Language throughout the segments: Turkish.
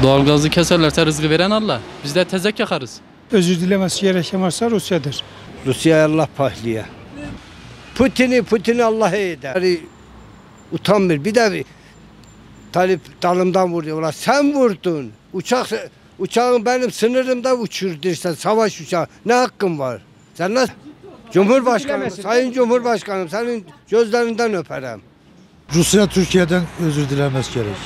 Doğalgazı keserlerse rızkı veren Allah. Biz de tezek yakarız. Özür dilemesi gereken varsa Rusya'dır. Rusya'ya Allah pahliye. Putin'i Allah'a eder. Yani utanmıyor. Bir de bir Talip dalımdan vuruyorlar. Sen vurdun. Uçağın benim sınırımda uçurdu işte, savaş uçağı. Ne hakkın var? Sen nasıl? Cumhurbaşkanım, Sayın Cumhurbaşkanım, senin gözlerinden öperim. Rusya Türkiye'den özür dilemesi gerek.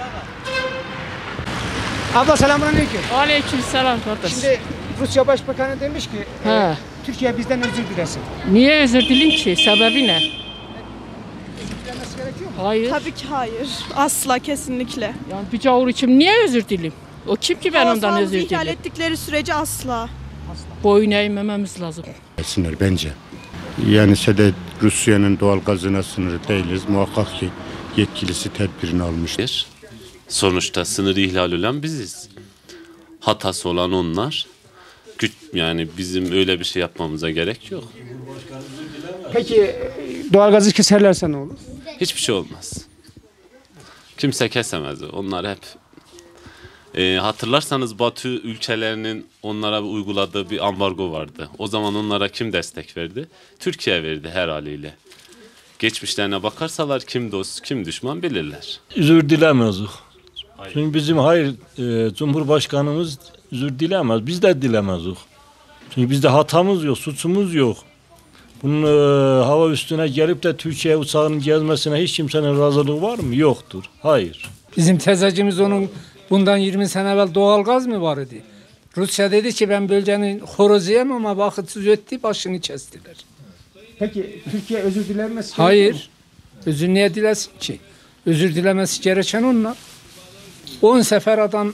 Abla selamünaleyküm. Aleykümselam kardeş. Şimdi Rusya Başbakanı demiş ki He. Türkiye bizden özür dilesin. Niye özür dileyim ki? Sebebi ne? Dilemesi gerekiyor mu? Hayır. Tabii ki hayır. Asla, kesinlikle. Yani bir cavur için niye özür dileyim? O kim ki ben ondan özür ihlal dileyim? ettikleri sürece asla. Boyun eğmememiz lazım. Sınır bence. Yani de Rusya'nın doğal gazına sınırı değiliz. Muhakkak ki yetkilisi tedbirini almıştır. Sonuçta sınırı ihlal olan biziz. Hatası olan onlar. Yani bizim öyle bir şey yapmamıza gerek yok. Peki doğalgazı keserlerse ne olur? Hiçbir şey olmaz. Kimse kesemez. Onlar hep hatırlarsanız Batı ülkelerinin onlara uyguladığı bir ambargo vardı. O zaman onlara kim destek verdi? Türkiye verdi her haliyle. Geçmişlerine bakarsalar kim dost kim düşman bilirler. Özür dilemiyoruz. Çünkü bizim Cumhurbaşkanımız özür dilemez. Biz de dilemeyiz. Çünkü bizde hatamız yok, suçumuz yok. Bunun hava üstüne gelip de Türkiye uçağının gezmesine hiç kimsenin razılığı var mı? Yoktur. Hayır. Bizim teyzecimiz onun bundan 20 sene evvel doğalgaz mı var idi? Rusya dedi ki ben bölgenin horozuyum ama vakitsiz öttü, başını kestiler. Peki Türkiye özür diler mi? Hayır. Özür niye dilesin ki? Özür dilemesi gereken onlar. 10 sefer adam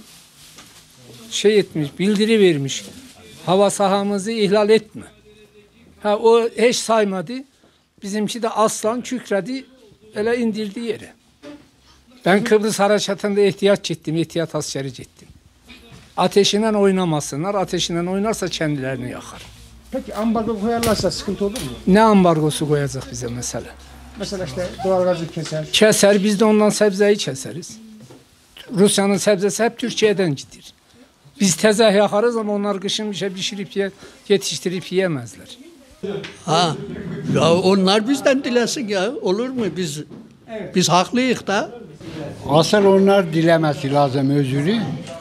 bildiri vermiş. Hava sahamızı ihlal etme. O hiç saymadı. Bizimki de aslan kükredi, öyle indirdi yere. Ben Kıbrıs Harekatı'nda ihtiyat askeri gittim. Ateşinden oynamasınlar, ateşinden oynarsa kendilerini yakar. Peki ambargo koyarlarsa sıkıntı olur mu? Ne ambargosu koyacak bize mesela? Mesela işte doğalgazı keser. Keser, biz de ondan sebzeyi keseriz. Rusya'nın sebzesi hep Türkiye'den gider. Biz tezeh yakarız ama onlar kışın bir şey pişirip yetiştirip yiyemezler. Ya onlar bizden dilesin ya. Olur mu? Biz haklıyız da. Asıl onlar dilemesi lazım özürü.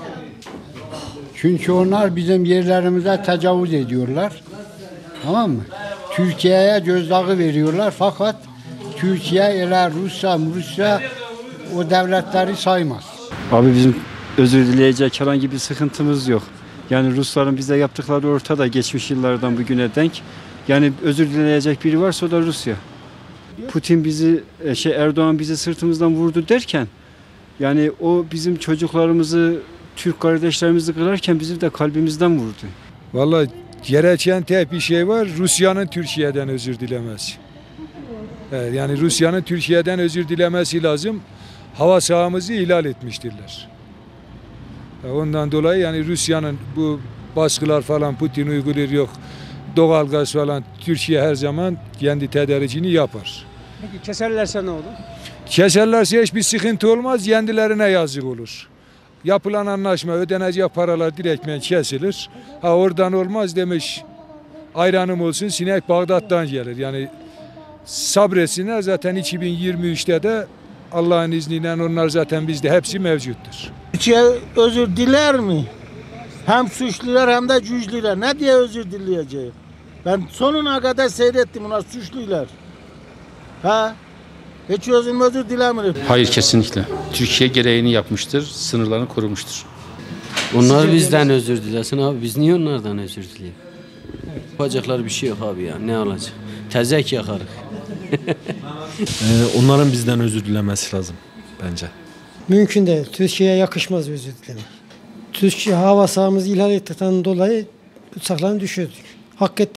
Çünkü onlar bizim yerlerimize tecavüz ediyorlar. Tamam mı? Türkiye'ye gözdağı veriyorlar fakat Türkiye ile Rusya o devletleri saymaz. Abi bizim özür dileyecek herhangi bir sıkıntımız yok. Yani Rusların bize yaptıkları ortada geçmiş yıllardan bugüne denk. Yani özür dileyecek biri varsa o da Rusya. Putin Erdoğan bizi sırtımızdan vurdu derken yani o bizim çocuklarımızı, Türk kardeşlerimizi kırarken bizim de kalbimizden vurdu. Vallahi gereken tek bir şey var. Rusya'nın Türkiye'den özür dilemesi. Evet, yani Rusya'nın Türkiye'den özür dilemesi lazım. Hava sahamızı ihlal etmiştirler. Ondan dolayı yani Rusya'nın bu baskılar falan Putin uyguluyor yok. Doğalgaz falan Türkiye her zaman kendi tedarikini yapar. Peki keserlerse ne olur? Keserlerse hiçbir sıkıntı olmaz, kendilerine yazık olur. Yapılan anlaşma, ödenecek paralar direktmen kesilir. Oradan olmaz demiş, ayranım olsun sinek Bağdat'tan gelir. Yani sabretsinler, zaten 2023'te de Allah'ın izniyle onlar zaten bizde hepsi mevcuttur. Türkiye özür diler mi? Hem suçlular hem de cüclüler. Ne diye özür dileyeceğim? Ben sonuna kadar seyrettim, onlar suçlular. Hiç özür dilemiyor. Hayır, kesinlikle. Türkiye gereğini yapmıştır, sınırlarını korumuştur. Onlar bizden özür dilesin abi. Biz niye onlardan özür dileyelim? Yapacakları bir şey yok abi ya. Ne olacak? Tezek yakarız. Onların bizden özür dilemesi lazım bence. Mümkün değil. Türkiye'ye yakışmaz özür dilemek. Türkiye hava sahamızı ihlal ettikten dolayı uçaklarını düşürdük. Hak ettik.